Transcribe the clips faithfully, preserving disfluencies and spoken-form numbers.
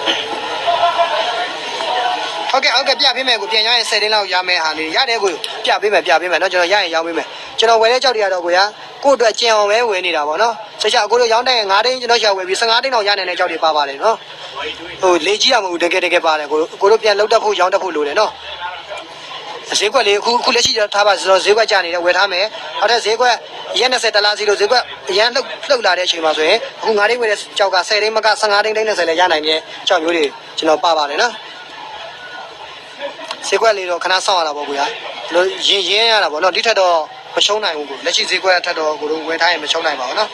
ဟုတ်ကဲ့ဟုတ်ကဲ့ပြပေးမယ်ကိုပြန်ရရင်ဆယ်တင်းလောက်ရမယ်ဟာလေးရတယ်ကိုပြပေးမယ်ပြပေးမယ်เนาะကျွန်တော်ရရင်ရောင်းပေးမယ်ကျွန်တော်ဝယ်တဲ့ကြောက်တွေကတော့ကိုရကို့အတွက်ကျင်အောင်ပဲဝယ်နေတာပေါ့နော်ဆက်ချအကိုတို့ရောင်းတဲ့ငါးတင်းကျွန်တော်ရှာဝယ်ပြီးဆယ်ငါးတင်းလောက်ရနိုင်တဲ့ကြောက်တွေပါပါတယ်နော်ဟိုလေးကြီးရမဟုတ်တကယ်တကယ်ပါတယ်ကိုကိုတို့ပြန်လောက်တတ်ဖို့ရောင်းတတ်ဖို့လိုတယ်နော်ဈေးကွက်လေးအခုအခုလက်ရှိထားပါဆိုတော့ဈေးကွက်ကျနေတယ်ဝယ်ထားမယ်ဟုတ်တဲ့ဈေးကွက်ရက်၂၀တလားစီလို့ဈေးကွက်အရန်လှုပ်လှုပ်လာတဲ့အချိန်မှာဆိုရင်အခုငါးတင်းဝယ်တဲ့ကြောက်ကဆယ်တင်းမကဆယ်ငါးတင်းတင်း၂၀လည်းရနိုင်တဲ့ကြောက်မျိုးတွေကျွန်တော်ပါပါတယ်နော်ဈေးကွက်လေးတော့ခဏစောင့်ရတာပေါ့ကိုရလို့ရင်ရင်းရတာပေါ့နော်ဒီထက်တော့မရှုံးနိုင်ဘူးကိုလက်ရှိဈေးကွက်အထက်တော့ကိုတို့ဝယ်ထားရင်မရှုံးနိုင်ပါဘူးနော်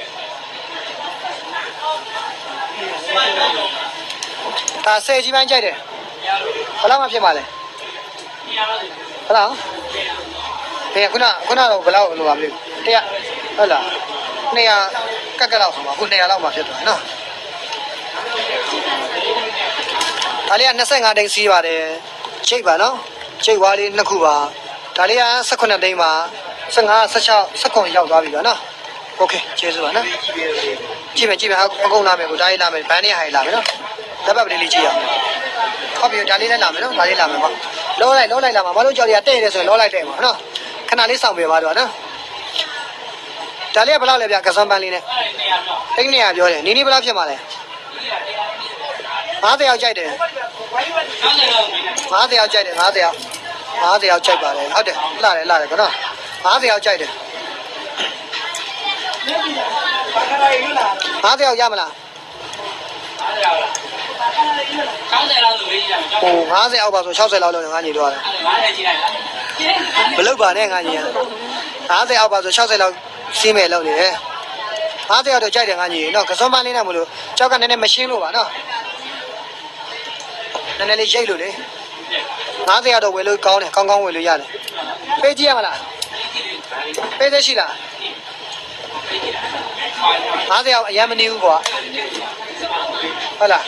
ဒါဆယ်ကြီးပိုင်းကြိုက်တယ်ဘယ်လောက်မှဖြစ်မှာလဲဘယ်လောက်ဘယ်ခုနခုနတော့ဘယ်လောက်လိုပါမလဲတရားဟုတ်လားနှစ်ရာကက်ကက်လောက်ဆိုမှာခုနှစ်ရာလောက်မှဖြစ်သွားတယ်နော်ဒါလေးက၂၅တိန်းစီးပါတယ်ချိတ်ပါနော်ချိတ်ဝါးလေးနှစ်ခုပါဒါလေးက၁၈တိန်းပါ၁၅ ၁၆ ၁၇ရောက်သွားပြီပါနော်โอเคကျေးဇူးပါနော်ကြည့်မယ်ကြည့်မယ်အကုန်လာမယ်ကိုဒါလေးလာမယ်ဘန်းလေးဟိုင်လာမယ်နော်လက်ပတ်ပလေးလေးကြည့်ရအောင်ဟုတ်ပြီဒါလေးလည်းလာမယ်နော်ဒါလေးလာမယ်ပေါ့လောလိုက်လောလိုက်လာမှာမလို့ကြောက်ရတဲ့တယ်ဆိုရင်လောလိုက်တဲ့မှာနော်ခဏလေးစောင့်ပြပါတော့နော်ဒါလေးကဘယ်လောက်လဲဗျကစွန်ပန်းလေးနဲ့တိတ်နေရပြောတယ်နီးနီးဘယ်လောက်ဖြစ်မှာလဲ၅၀ယောက်ကြိုက်တယ်၅၀ယောက်ကြိုက်တယ်၅၀ယောက်၅၀ယောက်ကြိုက်ပါတယ်ဟုတ်တယ်လာတယ်လာတယ်ကောနော်၅၀ယောက်ကြိုက်တယ်၅၀ယောက်ရမလား၆၀လောက်လို့ရေးရမယ်ဟို၅၀အောက်ပါဆို၆၀လောက်လို့ငါညီတော့တယ်မလုပ်ပါနဲ့ငါညီ၅၀အောက်ပါဆို၆၀လောက်စီးမယ်လောက်နေတယ်၅၀အောက်တော့ကြိုက်တယ်ငါညီနော်ကစွန်ပန်းလေးနဲ့မလို့ကြောက်ကနည်းနည်းမရှင်းလို့ပါနော်နည်းနည်းလေးရိတ်လို့လေ၅၀အောက်တော့ဝယ်လို့ကောင်းတယ်ကောင်းကောင်းဝယ်လို့ရတယ်ပေးကြည့်ရမလားပေးသေးရှိလား၅၀အောက်အရင်မနေဘူးကွာဟုတ်လား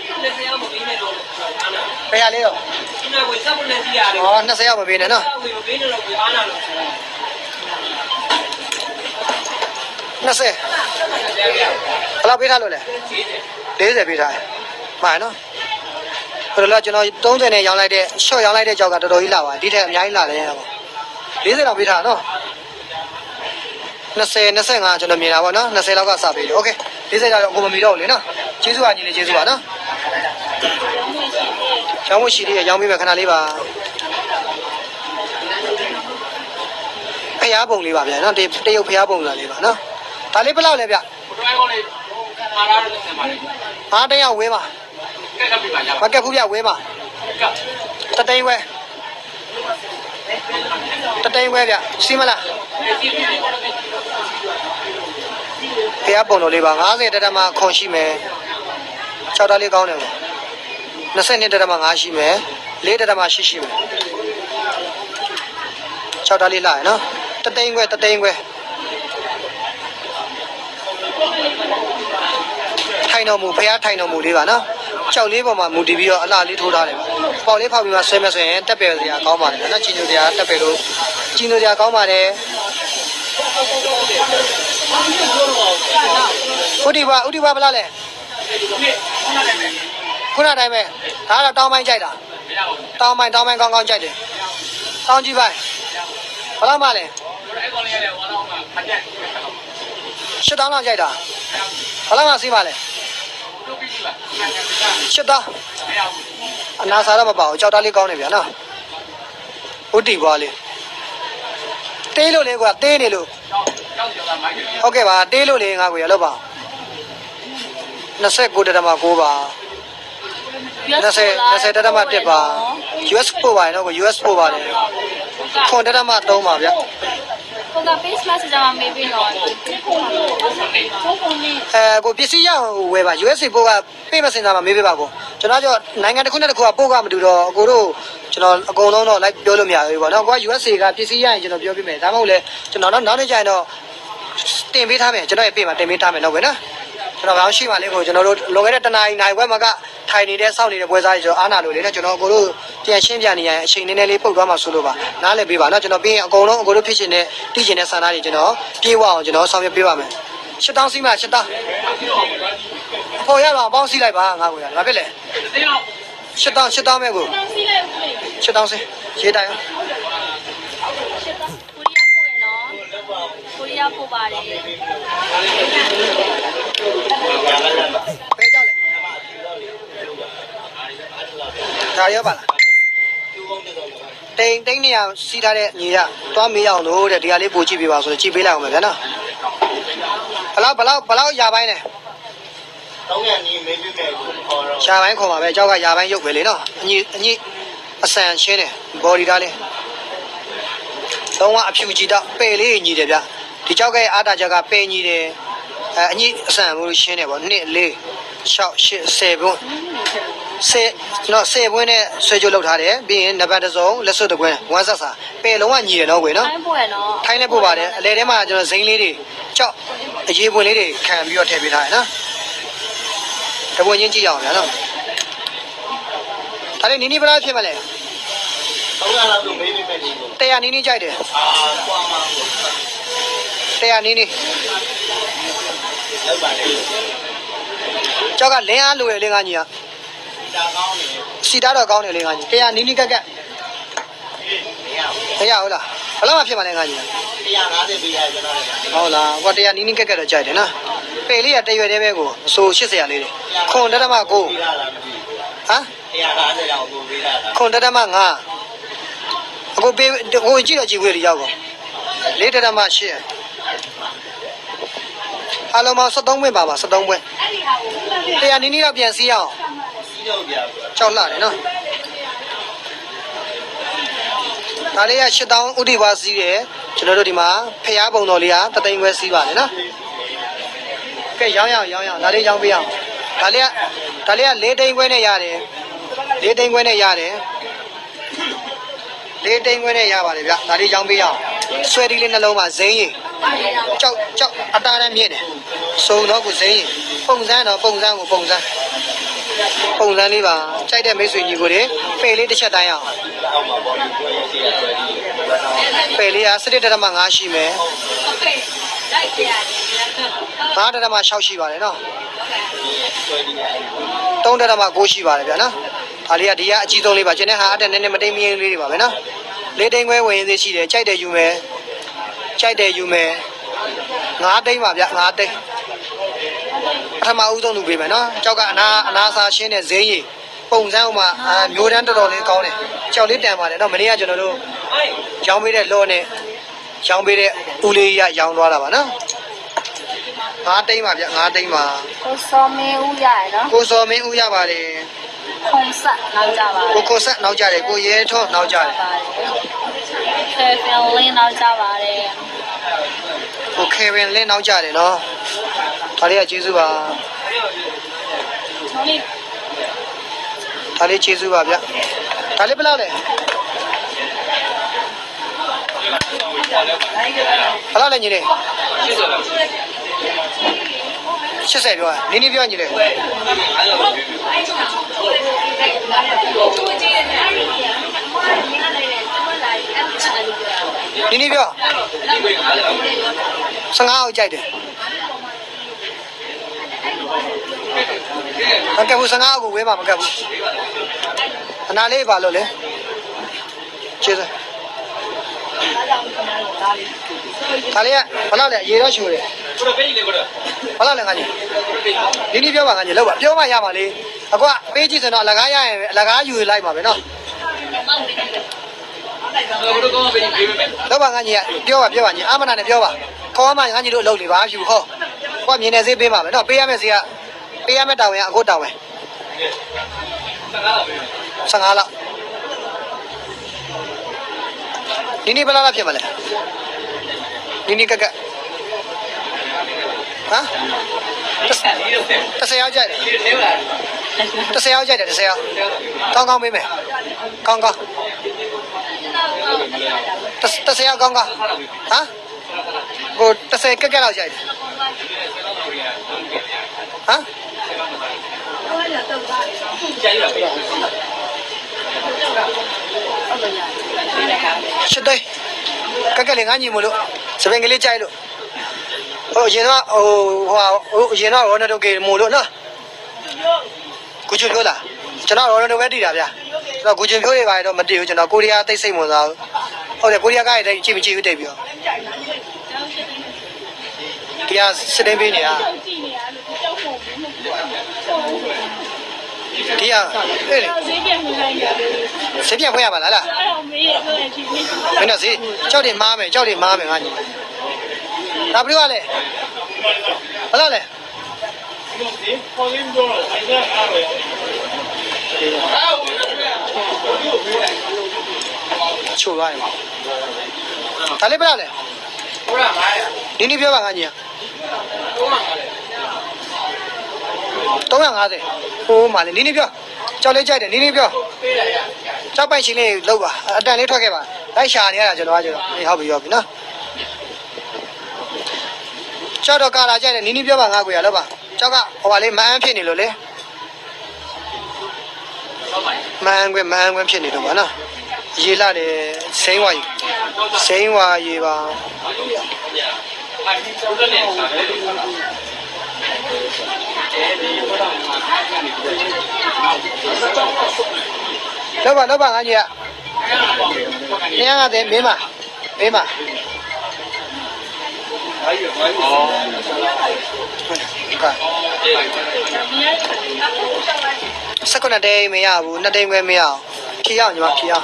ဘယ်ရလေးတော့อ๋อ၂၀ရောက်မပေးနဲ့နော်၂၀ဘယ်လောက်ပေးထားလို့လဲ၄၀ပေးထားမှန်နော်ဘယ်လိုလဲကျွန်တော်၃၀နဲ့ရောင်းလိုက်တဲ့ short ရောင်းလိုက်တဲ့ကြောက်ကတော်တော်ကြီးလာပါဒီထက်အများကြီးလာတယ်ပေါ့၄၀လောက်ပေးထားနော်၂၀ ၂၅ကျွန်တော်မြင်တာပေါ့နော်၂၀လောက်ကစပေးတယ်โอเค၄၀လောက်တော့ကိုမမီတော့ဘူးလေနော်ကျေးဇူးပါညီလေးကျေးဇူးပါနော်ကျောင်းမရှိသေးရရောင်းပေးမယ်ခဏလေးပါဖျားပုံလေးပါဗျာနော်တရုတ်ဖျားပုံလာလေးပါနော်ဒါလေးဘယ်လောက်လဲဗျအားတယောက်ဝဲပါမကက်ဘူးဗျဝဲပါတသိန်းဝဲတသိန်းဝဲဗျစီးမလားဖျားပုံတော်လေးပါ၅၀တက်တက်မှခွန်ရှိမယ်၆တားလေးကောင်းတယ်ပေါ့၂၂တက်တက်မှ၅ရှိမယ်၄တက်တက်မှ၈ရှိမယ်၆တားလေးလာရနော်တသိန်းခွဲတသိန်းခွဲထိုင်တော်မူဖះထိုင်တော်မူလေးပါနော်ကြောက်လေးပေါ်မှာမူတည်ပြီးတော့အလှလေးထိုးထားတယ်ပေါ့လေးဖောက်ပြီးမှဆွဲမယ်ဆိုရင်တက်ပယ်စရာကောင်းပါတယ်နော်ချီညိုစရာတက်ပယ်လို့ချီညိုစရာကောင်းပါတယ်ဥတီပါဥတီပါဘလားလဲခုနတိုင်းပဲဒါတော့တောင်းပိုင်းကြိုက်တာတောင်းပိုင်းတောင်းပိုင်းကောင်းကောင်းကြိုက်တယ်တောင်းကြည့်ပိုင်းဘယ်လောက်မှလဲရှစ်တောင်းလောက်ကြိုက်တာဘယ်လောက်မှစီးမှလဲရှစ်တောင်းအနာစားတော့မပါဘူးကြောက်တားလေးကောင်းနေဗျာနော်ဥတီပွားလေးတေးလို့လေကွာတေးနေလို့ဟုတ်ကဲ့ပါတေးလို့လေငါကွာလောက်ပါ၂၉တက်တမ၉ပါ၂၀ ၂၀တက်တမတစ်ပါ ယူအက်စ် ပို့ပါနော်ကို ယူအက်စ် ပို့ပါတယ်ခွန်တက်တမ၃ပါဗျကိုက face mask ကြမှာမေးပြီးတော့အဲကိုပစ္စည်းရဝယ်ပါ ယူအက်စ် ပို့ကပေးမစင်တာမှာမေးပေးပါကိုကျွန်တော်ကနိုင်ငံတစ်ခုနဲ့တစ်ခုကပို့ကမတူတော့အကိုတို့ကျွန်တော်အကုန်လုံးတော့လိုက်ပြောလို့မရဘူးပေါ့နော်ကိုက ယူအက်စ် ကပစ္စည်းရရင်ကျွန်တော်ပြောပြမယ်ဒါမှမဟုတ်လေကျွန်တော်နောက်နောက်နေ့ကျရင်တော့တင်ပေးထားမယ်ကျွန်တော်ရဲ့ပေးမှာတင်ပေးထားမယ်တော့ပဲနော်ကျွန်တော်ကောင်းရှိပါလေကိုကျွန်တော်တို့လွန်ခဲ့တဲ့တနားရီနိုင်ခွဲမှာကထိုင်နေတဲ့စောင့်နေတဲ့ပွဲစားတွေကျွန်တော်အားနာလို့လေကျွန်တော်အကိုတို့ပြန်ရှင်းပြနေရရင်အချိန်နည်းနည်းလေးပုတ်သွားမှဆိုလို့ပါနားလည်ပေးပါနော်ကျွန်တော်ပြီးရင်အကုန်လုံးအကိုတို့ဖြစ်ချင်တဲ့တည်ချင်တဲ့ဆန္ဒတွေကျွန်တော်ပြေဝအောင်ကျွန်တော်ဆောင်ရွက်ပေးပါမယ်ရှစ်တောင်းစီးမှရှစ်တောင်းပေါ်ရတော့ပေါင်းစီးလိုက်ပါငါ့ကိုရဘာဖြစ်လဲရှစ်တောင်းရှစ်တောင်းပဲကိုရှစ်တောင်းစရေးတိုင်းကိုရီးယားပို့ပါတယ်ဘယ်ကြောက်လဲဒါရောပါလားတိန်တိန်နေရစီးထားတဲ့ညီရသွားမေးအောင်လို့တဲ့ဒီကလေးပို့ကြည့်ပေးပါဆိုတော့ကြည့်ပေးလိုက်အောင်မယ်ဗျာနော်ဘလောက်ဘလောက်ဘလောက်ရာပိုင်းလဲသုံးရနီးမေးပြမယ်ကိုခေါ်တော့ရာပိုင်းခေါ်ပါပဲကြောက်ကရာပိုင်းရုပ်ပဲလေနော်အညီအညီအဆန်ရှင်းတယ်ဘော်ဒီသားလေးလုံးဝအဖြူကြည့်တော့ပယ်လေးညီတယ်ဗျာဒီကြောက်ကအားတာချက်ကပယ်ညီတယ်အဲအညီအဆန်မျိုးရှင်းတယ်ပေါ့နှစ်လေး၆၈ဆယ်ဘုံဆယ်နော်ဆယ်ဘွင်းနဲ့ဆွဲကြုတ်လောက်ထားတယ်ပြီးရင်နံပါတ်တစ်စုံလက်စွပ်တစ်ခွင်းဝမ်းဆက်စာပယ်လုံးဝညီတယ်နော်ကွယ်နော်ထိုင်းပို့ရနော်ထိုင်းလည်းပို့ပါတယ်အလဲထဲမှာကျွန်တော်ဇိမ်းလေးတွေကြောက်အရေးပွင့်လေးတွေခံပြီးတော့ထည့်ပေးထားတယ်နော်တပွင့်ချင်းကြည့်ရအောင်ဗျာနော်ဒါလေးနီးနီးဘယ်လောက်ဖြစ်မလဲသုံးရလောက်လို့မေးပြမယ်ဒီကိုတရားနီးနီးကြိုက်တယ်အာကွာမှာတရားနီးနီးလောက်ပါလေကြောက်ကလင်းအားလိုရလင်းကားကြီးอ่ะဒါကောင်းတယ်စီတာတော့ကောင်းတယ်လင်းကားကြီးတရားနီးနီးကက်ကက်မရဘူးလားဘယ်လောက်မှဖြစ်မလဲကားကြီးတရားငါးဆယ်ပေးရကျွန်တော်လည်းဟုတ်လားဟောတရားနီးနီးကက်ကက်တော့ကြိုက်တယ်နော်ပေလေးကတရွယ်တည်းပဲကိုအဆိုရှစ်ဆယ်လေးတွေခွန်တတမကိုဟမ်တရားငါးဆယ်လောက်ကိုပေးတာလားခွန်တတမငါအခုပေးဟိုကြည့်တော့ကြည့်ခွေးတွေရောက်ကုန်လေးတတမရှိအားလုံးပေါင်း73ပွင့်ပါပါ73ပွင့်တရားနီးနီးတော့ပြန်စီးအောင်စီးတော့ပြကြောက်လာတယ်နော်ဒါလေးကရှစ်တောင်းဥဒိပါစီးတယ်ကျွန်တော်တို့ဒီမှာဖျားပုံတော်လေးကတသိန်းခွဲစီးပါတယ်နော်ကဲရောင်းရအောင်ရောင်းရအောင်ဒါလေးရောင်းပေးအောင်ဒါလေးကဒါလေးကလေးသိန်းခွဲနဲ့ရတယ်လေးသိန်းခွဲနဲ့ရတယ်လေးသိန်းခွဲနဲ့ရပါတယ်ဗျဒါလေးရောင်းပေးအောင်ဆွဲတီးလေးနှလုံးမှာဇိမ်းရည်ကြောက်ကြောက်အတားနဲ့မြင့်တယ်စုံတော့ကိုဇိမ်းရည်ပုံစံတော့ပုံစံကိုပုံစံပုံစံလေးပါကြိုက်တဲ့မိတ်ဆွေညီကိုတွေပေလေးတစ်ချက်တိုင်းအောင်ပေလေးကစတစ်တရမငါးရှိမယ်ငါးတရမ၆ရှိပါတယ်နော်သုံးတရမကိုရှိပါတယ်ဗျာနော်ဒါလေးကဒီကအကြီးဆုံးလေးပါကျန်တဲ့ဟာအတက်နည်းနည်းမတိမ်မရင်းလေးတွေပါပဲနော်လေးတိမ်ခွဲဝင်ရင်းသေးရှိတယ်ကြိုက်တယ်ယူမယ်ကြိုက်တယ်ယူမယ်ငါးတိမ်ပါဗျငါးတိမ်ပထမဦးဆုံးလူပေးမယ်နော်ကြောက်ကအနာအနာစာရှင်းတဲ့ဇိမ်းကြီးပုံစံဥမာမျိုးတန်းတော်တော်လေးကောင်းတယ်ကြောက်လေးတန်ပါတယ်နော်မနေ့ကကျွန်တော်တို့ရောင်းပေးတဲ့လောနဲ့ရောင်းပေးတဲ့ဦးလေးရရောင်းသွားတာပါနော်ငါးတိမ်ပါဗျငါးတိမ်ပါကိုစောမင်းဦးရရနော်ကိုစောမင်းဦးရပါတယ်ခုံဆက်နောက်ကြပါကိုကိုဆက်နောက်ကြတယ်ကိုရဲထွန်းနောက်ကြတယ်ခေဖင်လင်းနောက်ကြပါတယ်ကိုခေဗင်လင်းနောက်ကြတယ်နော်ဒါလေးကကျေးဇူးပါဒါလေးကျေးဇူးပါဗျဒါလေးဘယ်လောက်လဲဘယ်လောက်လဲညီလေးရှစ်ဆယ်ပြောနင်းနေပြောညီလေးနင်းနေပြောဆငါးအောင်ကြိုက်တယ်မကဘူးဆငါးကိုဝေးမှာမကဘူးအနာလေးပါလို့လေကျေးဇူးဒါလေးကဘယ်လောက်လဲရေတော့ချိုးတယ်ဘယ်လောက်လဲငါကြီးဒီနေ့ပြောပါငါကြီးလောက်ပါပြောမှရပါလေအခုကပေးကြည့်စင်တော့အလကားရရင်အလကားယူလိုက်ပါပဲနော်လောက်ပါငါကြီးပြောပါပြောပါညီအာမနာနဲ့ပြောပါခေါ်မှငါကြီးတို့အလုပ်လေးပါယူခေါ်ကိုကမြင်နေစေးပေးပါမယ်နော်ပေးရမယ့်စေးကပေးရမယ့်တောင်းရင်အခုတောင်းမယ်ဆငါးလောက်ဒီနေ့ဘယ်လောက်ဖြစ်မလဲဒီနေ့ကကဟမ်တစ်ဆယ်ရောက်ကြတယ်တစ်ဆယ်ရောက်ကြတယ်တစ်ဆယ်ရောက်ကောင်းကောင်းပေးမယ်ကောင်းကောင်းတစ်ဆယ်ရောက်ကောင်းကောင်းဟမ်ကိုတစ်ဆယ်ကက်ကက်လောက်ကြတယ်ဟမ်ရှစ်သိန်းကက်ကလေးငါညီမလို့စပင်ကလေးကြိုက်လို့ဟိုရင်တော့ဟိုဟိုဟိုရင်တော့ရောနေတော့ကေမို့လို့နော်ကိုချွန်ပြောလားကျွန်တော်ရော်ရနိုပဲတည်တာဗျာကျွန်တော်ကိုချွန်ပြောတွေပါတော့မတည်ဘူးကျွန်တော်ကိုရီးယားတိတ်စိတ်ဝင်စားဟုတ်တယ်ကိုရီးယားကလည်းကြည့်မကြည့်ဘူးတိတ်ပြီးတော့ဒီကစစ်တင်းပေးနေတာဒီကအေးလေဈေးပြန်မလိုက်ရဘူးဆေးပြန်ဖွင့်ရပါလားလားအဲ့တော့မေးရဆိုရင်ဒီနေ့မင်းတို့ဈေးကြောက်တယ်မားမယ်ကြောက်တယ်မားမယ်ငါညီဒါဘယ်လိုလဲဘယ်လိုလဲခေါ်ရင်းတော့ဆိုင်ကအားပဲချိုးသွားတယ်ဒါလေးဘယ်လိုလဲဟုတ်လားမားရဒီနေ့ပြောပါငါညီသုံးငါးဆယ်ဟိုးမာလေနင်းနေပြောကြောက်လေးကြိုက်တယ်နင်းနေပြောပေးလိုက်ရကြောက်ပိုက်ရှင်လေးလောက်ပါအတန်လေးထွက်ခဲ့ပါလိုက်ရှာနေရတာကျွန်တော်ကကျွန်တော်အေးဟုတ်ပြီရောက်ပြီနော်ကြောက်တော့ကာလာကြိုက်တယ်နင်းနေပြောပါငါကိုရလောက်ပါကြောက်ကဟိုပါလေမန်းဖြစ်နေလို့လေမန်းကွမန်းကွဖြစ်နေတော့ပါနော်ရေးလာတယ်စိမ့်ဝါကြီးစိမ့်ဝါရေးပါလောက်ပါလောက်ပါငါကြီးကနေရတဲ့မင်းမမင်းမစက္ကန့်တည်းမရဘူးနှစ်တိမ်ခွဲမရအောင်ဖြေရအောင်ညီမဖြေရအောင်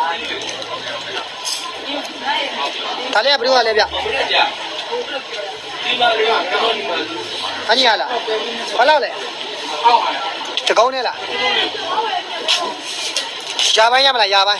ဒါလေးကဘယ်လိုလဲဗျအညီရလားဘာလို့လဲတကောင်းနဲ့လားရပိုင်းရမလားရပိုင်း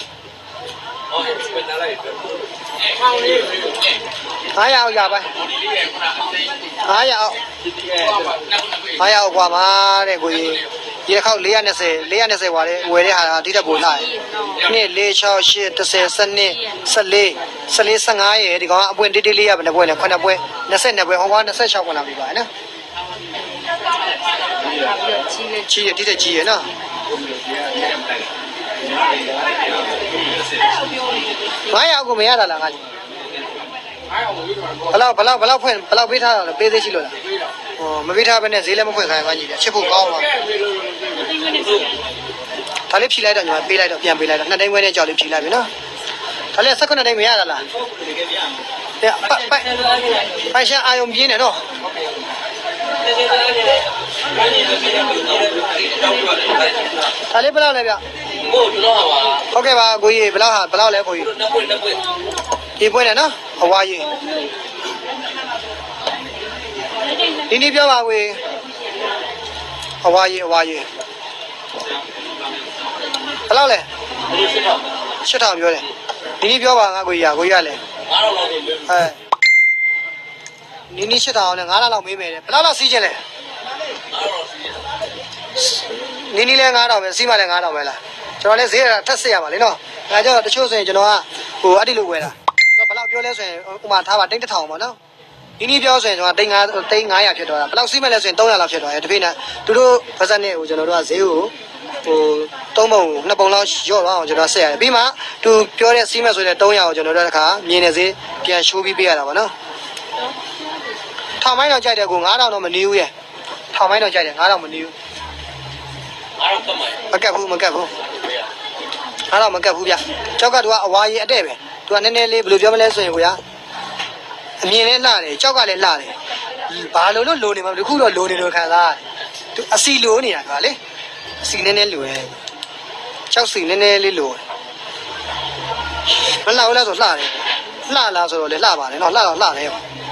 ငါးရအောင်ရပိုင်းငါးရအောင်ငါးရအောင်กว่าမှာတဲ့ကိုကြီးဒီတစ်ခေါက်၄၂၀ ၄၂၀ဝါတဲ့ဝယ်တဲ့ဟာဒီတက်ပို့လာတယ်နှစ်၄၆၈၁၀ ၁၂ ၁၄ ၁၄ ၁၅ရဲ့ဒီကောင်ကအပွင့်တိတိလေးရဘယ်နှပွဲလဲခုနှစ်ပွဲ၂၂ပွဲဟောက၂၆ပွဲလာပြီပါနော်ကြီးရတိတက်ကြီးရနော်ငါးရအောင်ကိုမရတာလားငါဘလောက်ဘလောက်ဘလောက်ဖွင့်ဘလောက်ပေးထားတာလဲပေးသေးရှိလို့လားဟောမပေးထားဘဲနဲ့ဈေးလည်းမဖွင့်ခိုင်းငါကြီးပြချစ်ဖို့ကောင်းပါဒါလေးဖြီလိုက်တော့ညီမပေးလိုက်တော့ပြန်ပေးလိုက်တော့နှစ်တိုင်းခွဲနဲ့ကြောက်လေးဖြီလိုက်ပြီနော်ဒါလေး၁၉တိုင်းမရတာလားတဲ့ပိုက်ပိုက်ပိုက်ရှာအာယုံပြင်းနေတော့ဒါလေးဘယ်လောက်လဲဗျဟုတ်ကဲ့ပါကိုကြီးဘယ်လောက်ဟာဘယ်လောက်လဲကိုကြီးနှစ်ပွင့်နှစ်ပွင့်ဒီပွင့်နဲ့နော်အဝါကြီးဒီနေ့ပြောပါကိုကြီးအဝါကြီးအဝါကြီးဘယ်လောက်လဲရှစ်ထောင်ပြောတယ်ဒီနေ့ပြောပါငါကိုကြီးရကိုကြီးရလဲငါးထောင်လောက်ပဲအဲဒီနေ့ရှစ်ထောင်နဲ့ငါးထောင်လောက်မေးမယ်လေဘယ်လောက်လောက်စီးခြင်းလဲနီနီလဲငါးထောင်ပဲစီးမှလည်းငါးထောင်ပဲလားကျွန်တော်လည်းဈေးထက်စစ်ရပါလေနော်ဒါကြောင့်တချို့ဆိုရင်ကျွန်တော်ကဟိုအဲ့ဒီလိုဝယ်တာဘယ်လောက်ပြောလဲဆိုရင်ဥမာထားပါတိတ်တစ်ထောင်ပါနော်ဒီနေ့ပြောဆိုရင်ကျွန်တော်တိတ်ငါးတိတ်ငါးရာဖြစ်သွားတာဘယ်လောက်စီးမဲ့လဲဆိုရင်သုံးရာလောက်ဖြစ်သွားတယ်တပိနဲ့သူတို့ဗဇက်နဲ့ဟိုကျွန်တော်တို့ကဈေးကိုဟိုသုံးပုံနှစ်ပုံလောက်ရော့သွားအောင်ကျွန်တော်ဆက်ရတယ်ပြီးမှသူပြောတဲ့စီးမဲ့ဆိုတဲ့သုံးရာကိုကျွန်တော်တို့တခါမြင်နေစေပြန်ရှိုးပြီးပေးရတာပါနော်ထောင်မိုင်းတော့ကြိုက်တယ်ကိုငါးထောင်တော့မနေဘူးရဲ့ထောင်မိုင်းတော့ကြိုက်တယ်ငါးထောင်မနေဘူးငါးထောင်ကတ်မကတ်ဘူးမကတ်ဘူးငါးထောင်မကတ်ဘူးဗျကြောက်ကသူကအဝါကြီးအတဲ့ပဲသူကနည်းနည်းလေးဘယ်လိုပြောမလဲဆိုရင်ကိုရအမြင်နဲ့လှတယ်ကြောက်ကလည်းလှတယ်ဘာလို့လို့လိုနေမှာတခုတော့လိုနေလို့ခံစားရတယ်သူအစီလိုနေတာကလေအစီနည်းနည်းလိုတယ်ကြောက်စီနည်းနည်းလေးလိုတယ်မလှဘူးလားဆိုလှတယ်လှလားဆိုတော့လေလှပါတယ်နော်လှတော့လှတယ်